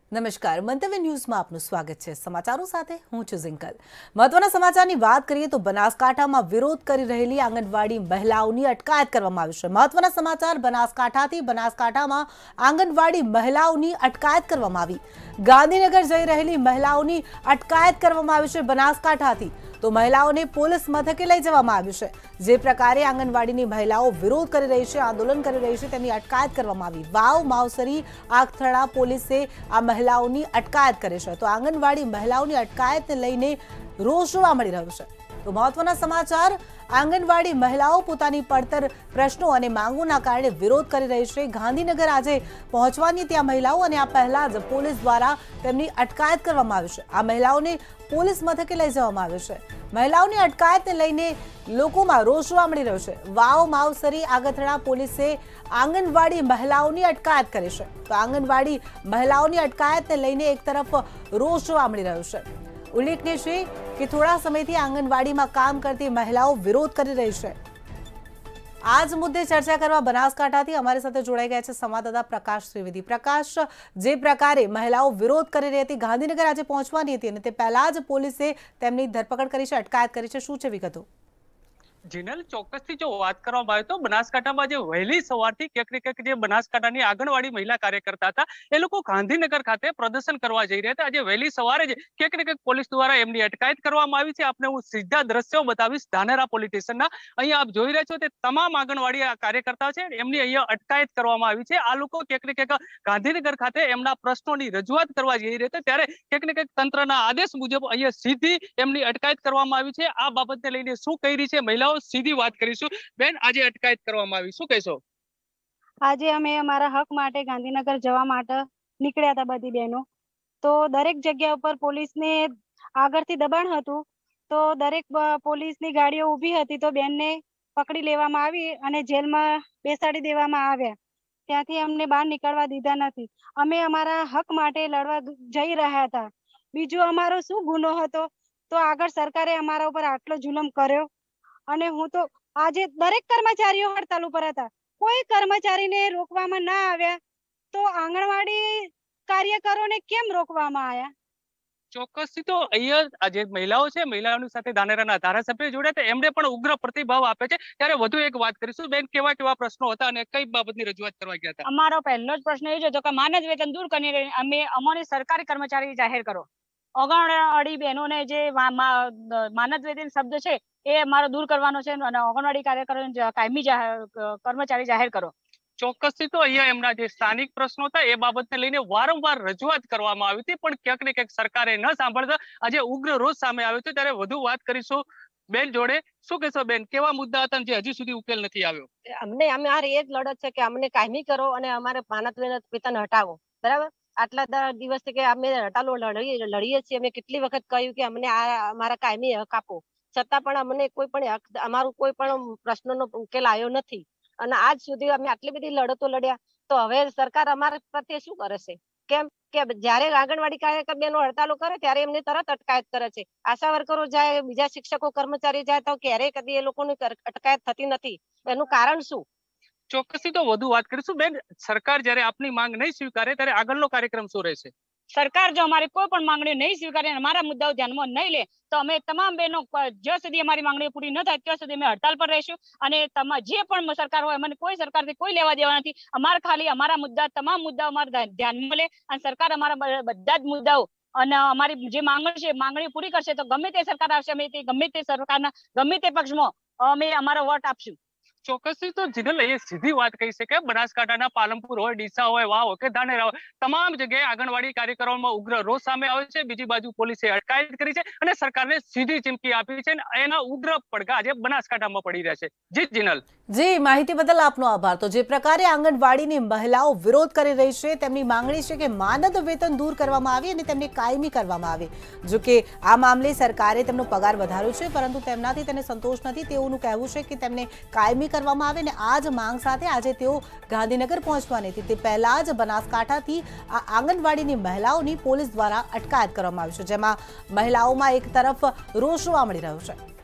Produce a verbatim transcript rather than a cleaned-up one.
નમસ્કાર, મંતવ્ય ન્યૂઝમાં આપનું સ્વાગત છે। સમાચારો સાથે હું છું ઝિંકલ। મહત્વના સમાચારની વાત કરીએ તો બનાસકાંઠામાં વિરોધ કરી રહેલી આંગણવાડી મહિલાઓની અટકાયત કરવામાં આવી છે। મહત્વના સમાચાર બનાસકાંઠાથી। બનાસકાંઠામાં આંગણવાડી મહિલાઓની અટકાયત કરવામાં આવી। ગાંધીનગર જઈ રહેલી મહિલાઓની અટકાયત કરવામાં આવી છે બનાસકાંઠાથી। તો મહિલાઓને પોલીસ મથકે લઈ જવામાં આવ્યું છે। જે પ્રકારે આંગણવાડીની મહિલાઓ વિરોધ કરી રહી છે, આંદોલન કરી રહી છે, તેની અટકાયત કરવામાં આવી। વાવ માવસરી આખથડા પોલીસે આ મહિલાઓની અટકાયત કરી છે। તો આંગણવાડી મહિલાઓની અટકાયતને લઈને રોષ જોવા મળી રહ્યો છે। તો મહત્વના સમાચાર, આંગણવાડી મહિલાઓ પોતાની પડતર પ્રશ્નો અને માંગોના કારણે વિરોધ કરી રહી છે। ગાંધીનગર આજે પહોંચવાની ત્યાં મહિલાઓ અને આ પહેલા જ પોલીસ દ્વારા તેમની અટકાયત કરવામાં આવી છે। આ મહિલાઓને પોલીસ મથકે લઈ જવામાં આવે છે। મહિલાઓની અટકાયતને લઈને લોકોમાં રોષ જોવા મળી રહ્યો છે। વાવ માવસરી આગથડા પોલીસે આંગણવાડી મહિલાઓની અટકાયત કરી છે। તો આંગણવાડી મહિલાઓની અટકાયતને લઈને એક તરફ રોષ જોવા મળી રહ્યો છે। ઉલ્લેખનીય છે કે થોડા સમયથી આંગણવાડીમાં કામ કરતી મહિલાઓ વિરોધ કરી રહી છે। આ જ મુદ્દે ચર્ચા કરવા બનાસકાંઠાથી અમારી સાથે જોડાઈ ગયા છે સંવાદદાતા પ્રકાશ ત્રિવેદી। પ્રકાશ, જે પ્રકારે મહિલાઓ વિરોધ કરી રહી હતી, ગાંધીનગર આજે પહોંચવાની હતી અને તે પહેલા જ પોલીસે તેમની ધરપકડ કરી છે, અટકાયત કરી છે, શું છે વિગતો? જીનલ, ચોક્કસથી જો વાત કરવામાં આવે તો બનાસકાંઠામાં જે વહેલી સવારથી ક્યાંક ને ક્યાંક જે બનાસકાંઠાની આંગણવાડી મહિલા કાર્યકર્તા હતા એ લોકો ગાંધીનગર ખાતે પ્રદર્શન કરવા જઈ રહ્યા હતા। આજે વહેલી સવારે જ ક્યાંક ને ક્યાંક પોલીસ દ્વારા એમની અટકાયત કરવામાં આવી છે। આપને હું સીધા દ્રશ્યો બતાવીશ ધાનેરા પોલીસ સ્ટેશનના। અહીંયા આપ જોઈ રહ્યા છો તે તમામ આંગણવાડી કાર્યકર્તા છે, એમની અહીંયા અટકાયત કરવામાં આવી છે। આ લોકો ક્યાંક ને ક્યાંક ગાંધીનગર ખાતે એમના પ્રશ્નોની રજૂઆત કરવા જઈ રહ્યા હતા, ત્યારે ક્યાંક ને ક્યાંક તંત્રના આદેશ મુજબ અહીંયા સીધી એમની અટકાયત કરવામાં આવી છે। આ બાબતને લઈને શું કહી રહી છે મહિલાઓ, સીધી વાત કરીશું। બેન, આજે અટકાયત કરવામાં આવી, શું કહેશો? આજે અમે અમારા હક માટે ગાંધીનગર જવા માટે નીકળ્યા હતા બધી બહેનો। તો દરેક જગ્યા ઉપર પોલીસને આગળથી દબાણ હતું, તો દરેક પોલીસની ગાડીઓ ઊભી હતી, તો બેનને પકડી લેવામાં આવી અને જેલમાં બેસાડી દેવામાં આવ્યા। ત્યાંથી અમને બહાર નીકળવા દીધા નથી। અમે અમારા હક માટે લડવા જઈ રહ્યા હતા। બીજું અમારો શું ગુનો હતો તો આગળ સરકારે અમારા ઉપર આટલો જુલમ કર્યો? અને હું તો આજે દરેક કર્મચારીઓ હડતાલ ઉપર હતા, કોઈ કર્મચારીને રોકવામાં ના આવ્યા, તો આંગણવાડી કાર્યકરોને કેમ રોકવામાં આવ્યા? ચોક્કસથી તો અહીંયા જે મહિલાઓ છે, મહિલાઓની સાથે ધાનેરાના ધારાસભ્ય જોડ્યા હતા, એમણે પણ ઉગ્ર પ્રતિભાવ આપે છે। ત્યારે વધુ એક વાત કરીશું। બેન, કેવા કેવા પ્રશ્નો હતા અને કઈ બાબતની રજૂઆત કરવા ગયા હતા? અમારો પહેલો જ પ્રશ્ન એ હતો કે માનદ વેતન દૂર કરીને અમે અમારી સરકારી કર્મચારી જાહેર કરો। આંગણવાડી બહેનોને જે માનદ વેતન શબ્દ છે એ અમારો દૂર કરવાનો છે અને આંગણવાડી કાર્યકરોને કાયમી કર્મચારી જાહેર કરો। ચોક્કસથી તો અહીંયા એમના જે સ્થાનિક પ્રશ્નો હતા એ બાબતને લઈને વારંવાર રજૂઆત કરવામાં આવી હતી, પણ ક્યાંક ને ક્યાંક સરકારે ન સાંભળતા આજે ઉગ્ર રોષ સામે આવ્યો છે। ત્યારે વધુ વાત કરીશું બેન જોડે। શું કહેશો બેન, કેવા મુદ્દા હતા જે હજી સુધી ઉકેલ નથી આવ્યો? અમને અમારે એ જ લડત છે કે અમને કાયમી કરો અને અમારે માનદ વેતન હટાવો, બરાબર? આટલા દિવસથી કે અમે હટાલો લડીએ લડીએ છીએ, અમે કેટલી વખત કહ્યું કે અમને આ અમારા કાયમી હક આપો, છતાં પણ અમને કોઈ પણ હક, અમારું કોઈ પણ પ્રશ્નનો ઉકેલ આવ્યો નથી અને આજ સુધી અમે આટલી બધી લડતો લડ્યા, તો હવે સરકાર અમારા પ્રત્યે શું કરે છે? કેમ કે જ્યારે આંગણવાડી કાર્યકર બેનો હડતાલો કરે ત્યારે એમને તરત અટકાયત કરે છે, આશા વર્કરો જાય, બીજા શિક્ષકો કર્મચારી જાય તો ક્યારેય કદી એ લોકોની અટકાયત થતી નથી। એનું કારણ શું? ચોક્કસથી તો વધુ વાત કરીશું। બેન, સરકાર જ્યારે આપની માંગ નહીં સ્વીકારે ત્યારે આગળનો કાર્યક્રમ શું રહેશે? સરકાર જો અમારી કોઈ પણ માંગણી નહીં સ્વીકારે, અમારા મુદ્દાઓ ધ્યાનમાં નહીં લે, તો અમે તમામ બહેનો જ્યાં સુધી અમારી માંગણી પૂરી ન થાય ત્યાં સુધી અમે હડતાલ પર રહીશું। અને જે પણ સરકાર હોય, અમને કોઈ સરકારથી કોઈ લેવા દેવા નથી। અમારે ખાલી અમારા મુદ્દા, તમામ મુદ્દાઓ અમારા ધ્યાનમાં લે અને સરકાર અમારા બધા જ મુદ્દાઓ અને અમારી જે માંગણી છે માંગણી પૂરી કરશે, તો ગમે તે સરકાર આવશે અમે તે ગમે તે સરકારના ગમે તે પક્ષમાં અમે અમારો વોટ આપશું। ચોક્કસથી તો જીનલ, એ સીધી વાત કહી છે કે બનાસકાંઠાના પાલનપુર હોય, ડીસા હોય, વાવ હોય કે ધાનેરા હોય, તમામ જગ્યાએ આંગણવાડી કાર્યકરોમાં ઉગ્ર રોષ સામે આવે છે। બીજી બાજુ પોલીસે અટકાયત કરી છે અને સરકારને સીધી ચીમકી આપી છે, એના ઉગ્ર પડઘા આજે બનાસકાંઠામાં પડી રહ્યા છે। જી જીનલ, જી, માહિતી બદલ આપનો આભાર। તો જે પ્રકારે આંગણવાડીની મહિલાઓ વિરોધ કરી રહી છે, તેમની માંગણી છે કે માનદ વેતન દૂર કરવામાં આવે અને તેમને કાયમી કરવામાં આવે। જો કે આ મામલે સરકારે તેમનો પગાર વધાર્યો છે, પરંતુ તેમનાથી તેને સંતોષ નથી, તેઓનું કહેવું છે કે તેમને કાયમી કરવામાં આવે। અને આ જ માંગ સાથે આજે તેઓ ગાંધીનગર પહોંચવાની હતી, તે પહેલા જ બનાસકાંઠાથી આ આંગણવાડીની મહિલાઓની પોલીસ દ્વારા અટકાયત કરવામાં આવી છે, જેમાં મહિલાઓમાં એક તરફ રોષ જોવા મળી રહ્યો છે।